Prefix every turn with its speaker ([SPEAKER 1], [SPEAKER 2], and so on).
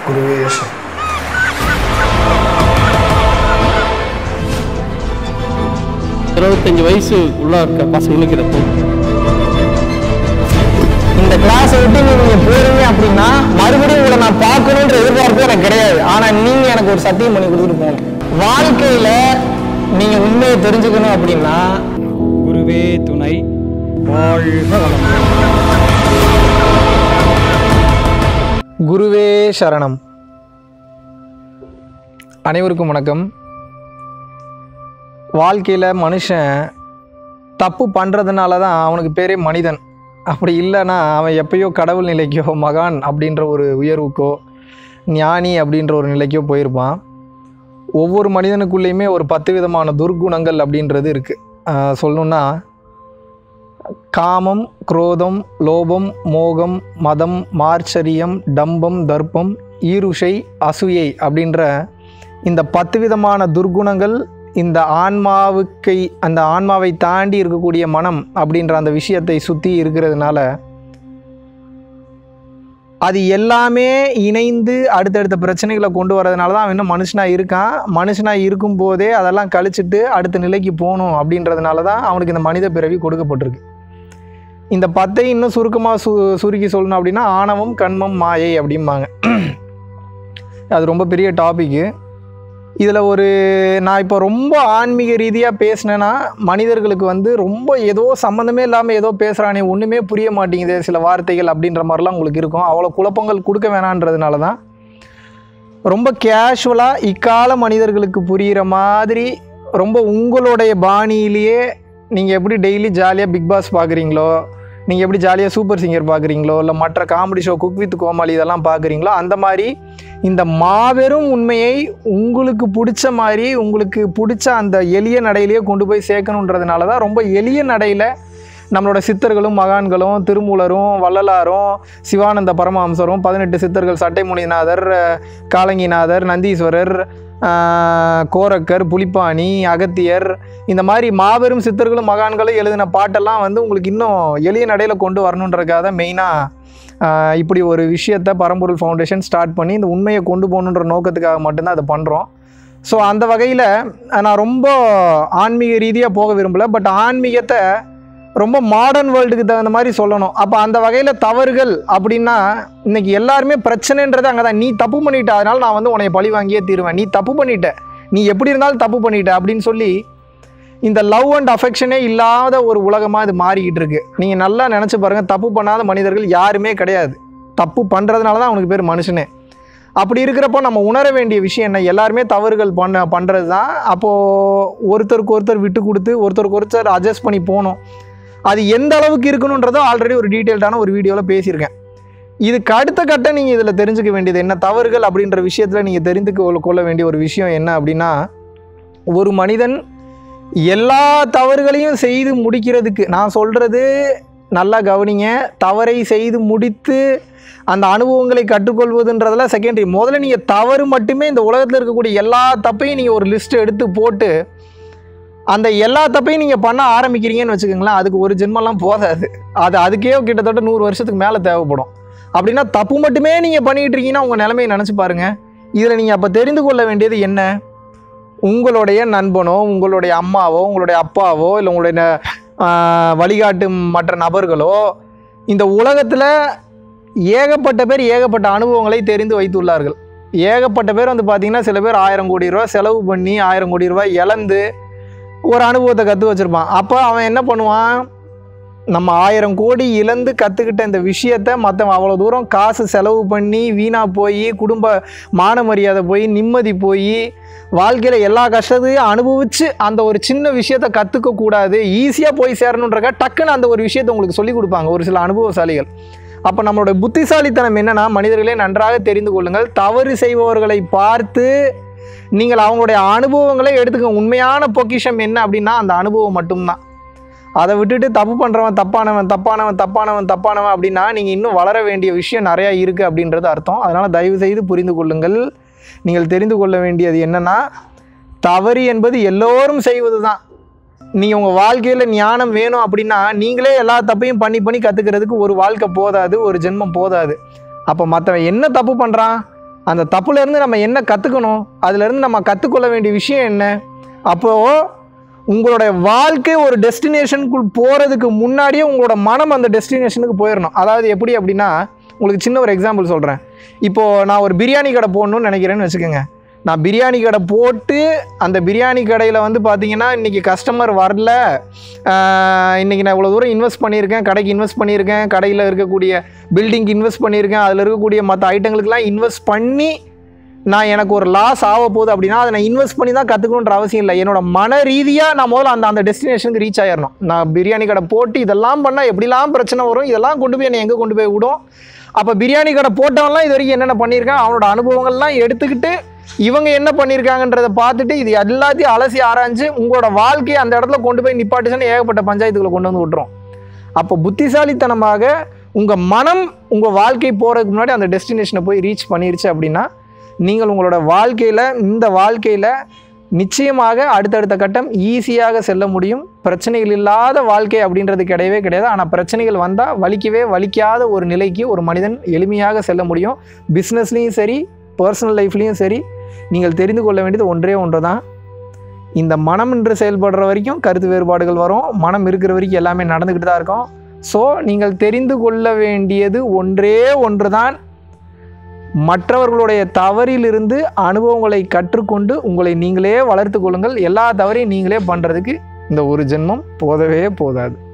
[SPEAKER 1] குருவே
[SPEAKER 2] 25 வயசு உள்ள இருக்க பசங்களுக்கு இதை
[SPEAKER 3] இந்த கிளாஸை விட்டு நீங்க போறீங்க அப்படின்னா மறுபடியும் உங்களை நான் பார்க்கணுன்ற எதிர்பார்ப்பு எனக்கு கிடையாது. ஆனா நீங்க எனக்கு ஒரு சத்தியம் பண்ணி கொடுத்துட்டு போகணும். வாழ்க்கையில நீங்க உண்மையை தெரிஞ்சுக்கணும் அப்படின்னா
[SPEAKER 4] குருவே துணை. வாழ்க வளமுடன்.
[SPEAKER 3] குருவே சரணம். அனைவருக்கும் வணக்கம். வாழ்க்கையில் மனுஷன் தப்பு பண்ணுறதுனால தான் அவனுக்கு பேரே மனிதன். அப்படி இல்லைன்னா அவன் எப்பயோ கடவுள் நிலைக்கோ மகான் அப்படின்ற ஒரு உயர்வுக்கோ ஞானி அப்படின்ற ஒரு நிலைக்கோ போயிருப்பான். ஒவ்வொரு மனிதனுக்குள்ளேயுமே ஒரு 10 விதமான துர்குணங்கள் அப்படின்றது இருக்குது. சொல்லணுன்னா காமம், குரோதம், லோபம், மோகம், மதம், மார்ச்சரியம், டம்பம், தர்ப்பம், ஈருஷை, அசூயை அப்படின்ற இந்த 10 விதமான துர்குணங்கள் இந்த அந்த ஆன்மாவை தாண்டி இருக்கக்கூடிய மனம் அப்படின்ற அந்த விஷயத்தை சுற்றி இருக்கிறதுனால அது எல்லாமே இணைந்து அடுத்தடுத்த பிரச்சனைகளை கொண்டு வரதுனால தான் அவன் இன்னும் மனுஷனாக இருக்கான். மனுஷனாக இருக்கும்போதே அதெல்லாம் கழிச்சிட்டு அடுத்த நிலைக்கு போகணும் அப்படின்றதுனால தான் அவனுக்கு இந்த மனித பிறவி கொடுக்கப்பட்டிருக்கு. இந்த 10 இன்னும் சுருக்கமாக சுருக்கி சொல்லணும் அப்படின்னா ஆணவம், கண்மம், மாயை அப்படிம்பாங்க. அது ரொம்ப பெரிய டாபிக்கு. இதில் நான் இப்போ ரொம்ப ஆன்மீக ரீதியாக பேசினேன்னா மனிதர்களுக்கு ரொம்ப ஏதோ சம்மந்தமே இல்லாமல் ஏதோ பேசுகிறானே, ஒன்றுமே புரிய மாட்டேங்குது சில வார்த்தைகள் அப்படின்ற மாதிரிலாம் உங்களுக்கு இருக்கும். அவ்வளோ குழப்பங்கள் கொடுக்க வேணான்றதுனால தான் ரொம்ப கேஷுவலாக இக்கால மனிதர்களுக்கு புரிகிற மாதிரி ரொம்ப உங்களுடைய பாணியிலேயே நீங்கள் எப்படி டெய்லி ஜாலியாக பிக் பாஸ் பார்க்குறீங்களோ, நீங்கள் எப்படி ஜாலியாக சூப்பர் சிங்கர் பார்க்குறீங்களோ, இல்லை மற்ற comedy show cook with Comali இதெல்லாம் பார்க்குறீங்களோ, அந்த மாதிரி இந்த மாபெரும் உண்மையை உங்களுக்கு பிடிச்ச மாதிரி உங்களுக்கு பிடிச்ச அந்த எளிய நடையிலேயே கொண்டு போய் சேர்க்கணுன்றதுனால தான் ரொம்ப எளிய நடையில் நம்மளோட சித்தர்களும் மகான்களும் திருமூலரும் வள்ளலாரும் சிவானந்த பரமஹம்சரும் 18 சித்தர்கள் சட்டைமுனிநாதர், காலங்கிநாதர், நந்தீஸ்வரர், கோரக்கர், புலிப்பாணி, அகத்தியர், இந்த மாதிரி மாபெரும் சித்தர்களும் மகான்களும் எழுதின பாட்டெல்லாம் உங்களுக்கு இன்னும் எளிய நடையில் கொண்டு வரணுன்றதுக்காக தான் மெயினாக இப்படி ஒரு விஷயத்தை பரம்பொருள் ஃபவுண்டேஷன் ஸ்டார்ட் பண்ணி இந்த உண்மையை கொண்டு போகணுன்ற நோக்கத்துக்காக மட்டும்தான் அதை பண்ணுறோம். ஸோ அந்த வகையில் நான் ரொம்ப ஆன்மீக ரீதியாக போக விரும்பலை. பட் ஆன்மீகத்தை ரொம்ப மாடர்ன் வேர்ல்டுக்கு தகுந்த மாதிரி சொல்லணும். அப்போ அந்த வகையில் தவறுகள் அப்படின்னா இன்றைக்கி எல்லாருமே பிரச்சனைன்றது அங்கே தான். நீ தப்பு பண்ணிட்ட, அதனால் நான் உன்னை பழி வாங்கியே தீருவேன், நீ தப்பு பண்ணிட்ட, நீ எப்படி இருந்தாலும் தப்பு பண்ணிட்ட அப்படின்னு சொல்லி இந்த லவ் அண்ட் அஃபெக்ஷனே இல்லாத ஒரு உலகமாக இது மாறிக்கிட்டு இருக்கு. நீங்கள் நல்லா நினச்சி பாருங்கள், தப்பு பண்ணாத மனிதர்கள் யாருமே கிடையாது. தப்பு பண்ணுறதுனால தான் அவனுக்கு பேர் மனுஷனே. அப்படி இருக்கிறப்போ நம்ம உணர வேண்டிய விஷயம் என்ன, எல்லாருமே தவறுகள் பண்ணுறது தான். அப்போது ஒருத்தருக்கு ஒருத்தர் விட்டு கொடுத்து ஒருத்தருக்கு ஒருத்தர் அட்ஜஸ்ட் பண்ணி போகணும். அது எந்த அளவுக்கு இருக்கணுன்றதோ ஆல்ரெடி ஒரு டீட்டெயில்டான ஒரு வீடியோவில் பேசியிருக்கேன். இதுக்கு அடுத்த கட்டம் நீங்கள் இதில் தெரிஞ்சுக்க வேண்டியது என்ன, தவறுகள் அப்படின்ற விஷயத்தில் நீங்கள் தெரிந்து கொள்ள வேண்டிய ஒரு விஷயம் என்ன அப்படின்னா, ஒரு மனிதன் எல்லா தவறுகளையும் செய்து முடிக்கிறதுக்கு, நான் சொல்கிறது நல்லா கவனிங்க, தவறை செய்து முடித்து அந்த அனுபவங்களை கற்றுக்கொள்வதுன்றதெல்லாம் செகண்டரி. முதல்ல நீங்கள் தவறு மட்டுமே, இந்த உலகத்தில் இருக்கக்கூடிய எல்லா தப்பையும் நீங்கள் ஒரு லிஸ்ட்டு எடுத்து போட்டு அந்த எல்லா தப்பையும் நீங்கள் பண்ண ஆரம்பிக்கிறீங்கன்னு வச்சுக்கோங்களேன், அதுக்கு ஒரு ஜென்மெல்லாம் போதாது. அதுக்கே கிட்டத்தட்ட 100 வருஷத்துக்கு மேலே தேவைப்படும். அப்படின்னா தப்பு மட்டுமே நீங்கள் பண்ணிக்கிட்டு இருக்கீங்கன்னா உங்கள் நிலைமையை நினச்சி பாருங்கள். இதில் நீங்கள் அப்போ தெரிந்து கொள்ள வேண்டியது என்ன, உங்களுடைய நண்பனோ, உங்களுடைய அம்மாவோ, உங்களுடைய அப்பாவோ, இல்லை உங்களுடைய வழிகாட்டு மற்ற நபர்களோ இந்த உலகத்தில் ஏகப்பட்ட பேர் ஏகப்பட்ட அனுபவங்களை தெரிந்து வைத்துள்ளார்கள். ஏகப்பட்ட பேர் பார்த்திங்கன்னா சில பேர் 1000 கோடி ரூபா செலவு பண்ணி 1000 கோடி ரூபாய் இழந்து ஒரு அனுபவத்தை கற்று வச்சுருப்பான். அப்போ அவன் என்ன பண்ணுவான், நம்ம 1000 கோடி இழந்து கற்றுக்கிட்ட இந்த விஷயத்தை மற்றவன் அவ்வளோ தூரம் காசு செலவு பண்ணி வீணாக போய் குடும்ப மான மரியாதை போய் நிம்மதி போய் வாழ்க்கையில் எல்லா கஷ்டத்தையும் அனுபவித்து அந்த ஒரு சின்ன விஷயத்தை கற்றுக்கக்கூடாது, ஈஸியாக போய் சேரணுன்றக்கா டக்குன்னு அந்த ஒரு விஷயத்தை உங்களுக்கு சொல்லிக் கொடுப்பாங்க ஒரு சில அனுபவசாலிகள். அப்போ நம்மளோட புத்திசாலித்தனம் என்னென்னா, மனிதர்களே நன்றாக தெரிந்து கொள்ளுங்கள், தவறு செய்பவர்களை பார்த்து நீங்கள் அவங்களுடைய அனுபவங்களை எடுத்துக்கோங்க. உண்மையான பொக்கிஷம் என்ன அப்படின்னா அந்த அனுபவம் மட்டும்தான். அதை விட்டுட்டு தப்பு பண்ணுறவன் தப்பானவன் தப்பானவன் தப்பானவன் தப்பானவன் அப்படின்னா நீங்கள் இன்னும் வளர வேண்டிய விஷயம் நிறையா இருக்குது அப்படின்றது அர்த்தம். அதனால் தயவு செய்து புரிந்து கொள்ளுங்கள். நீங்கள் தெரிந்து கொள்ள வேண்டியது என்னென்னா, தவறு என்பது எல்லோரும் செய்வது தான். நீங்கள் உங்கள் வாழ்க்கையில் ஞானம் வேணும் அப்படின்னா நீங்களே எல்லா தப்பையும் பண்ணி கற்றுக்கிறதுக்கு ஒரு வாழ்க்கை போதாது, ஒரு ஜென்மம் போதாது. அப்போ மற்றவன் என்ன தப்பு பண்ணுறான், அந்த தப்புலேருந்து நம்ம என்ன கற்றுக்கணும், அதுலேருந்து நம்ம கற்றுக்கொள்ள வேண்டிய விஷயம் என்ன? அப்போது உங்களுடைய வாழ்க்கை ஒரு டெஸ்டினேஷனுக்குள் போகிறதுக்கு முன்னாடியே உங்களோட மனம் அந்த டெஸ்டினேஷனுக்கு போயிடணும். அதாவது எப்படி அப்படின்னா, உங்களுக்கு சின்ன ஒரு எக்ஸாம்பிள் சொல்கிறேன். இப்போது நான் ஒரு பிரியாணி கடை போடணும்னு நினைக்கிறேன்னு வச்சுக்கோங்க. நான் பிரியாணி கடை போட்டு அந்த பிரியாணி கடையில் வந்து பார்த்தீங்கன்னா இன்றைக்கி கஸ்டமர் வரல, இன்றைக்கி நான் இவ்வளோ தூரம் இன்வெஸ்ட் பண்ணியிருக்கேன், கடைக்கு இன்வெஸ்ட் பண்ணியிருக்கேன், கடையில் இருக்கக்கூடிய பில்டிங்க்கு இன்வெஸ்ட் பண்ணியிருக்கேன், அதில் இருக்கக்கூடிய மற்ற ஐட்டங்களுக்கெல்லாம் இன்வெஸ்ட் பண்ணி நான் எனக்கு ஒரு லாஸ் ஆக போகுது அப்படின்னா அதை நான் இன்வெஸ்ட் பண்ணி தான் கற்றுக்கணுன்ற அவசியம் இல்லை. என்னோட மன ரீதியாக நான் முதல்ல அந்த டெஸ்டினேஷனுக்கு ரீச் ஆகிடணும். நான் பிரியாணி கடை போட்டு இதெல்லாம் பண்ணால் எப்படிலாம் பிரச்சனை வரும், இதெல்லாம் கொண்டு போய் என்னை எங்கே கொண்டு போய் விடும். அப்போ பிரியாணி கடை போட்டவன்லாம் இது வரைக்கும் என்னென்ன பண்ணியிருக்கான், அவனோட அனுபவங்கள்லாம் எடுத்துக்கிட்டு இவங்க என்ன பண்ணியிருக்காங்கன்றதை பார்த்துட்டு இது எல்லாத்தையும் அலசி ஆராய்ஞ்சு உங்களோட வாழ்க்கையை அந்த இடத்துல கொண்டு போய் நிப்பாட்டுச்சுன்னு ஏகப்பட்ட பஞ்சாயத்துக்களை கொண்டு வந்து விட்டுரும். அப்போ புத்திசாலித்தனமாக உங்கள் மனம் உங்கள் வாழ்க்கை போகிறதுக்கு முன்னாடி அந்த டெஸ்டினேஷனை போய் ரீச் பண்ணிருச்சு அப்படின்னா நீங்கள் உங்களோட இந்த வாழ்க்கையில் நிச்சயமாக அடுத்தடுத்த கட்டம் ஈஸியாக செல்ல முடியும். பிரச்சனைகள் இல்லாத வாழ்க்கை அப்படின்றது கிடையவே கிடையாது. ஆனால் பிரச்சனைகள் வந்தால் வலிக்காத ஒரு நிலைக்கு ஒரு மனிதன் எளிமையாக செல்ல முடியும். பிஸ்னஸ்லேயும் சரி, பர்சனல் லைஃப்லேயும் சரி, நீங்கள் தெரிந்து கொள்ள வேண்டியது ஒன்று தான். இந்த மனம் என்று செயல்படுற வரைக்கும் கருத்து வேறுபாடுகள் வரும். மனம் இருக்கிற வரைக்கும் எல்லாமே நடந்துக்கிட்டு தான் இருக்கும். ஸோ நீங்கள் தெரிந்து கொள்ள வேண்டியது ஒன்று தான். மற்றவர்களுடைய தவறிலிருந்து அனுபவங்களை கற்றுக்கொண்டு உங்களை நீங்களே வளர்த்து கொள்ளுங்கள். எல்லா தவறையும் நீங்களே பண்ணுறதுக்கு இந்த ஒரு ஜென்மம் போதவே போதாது.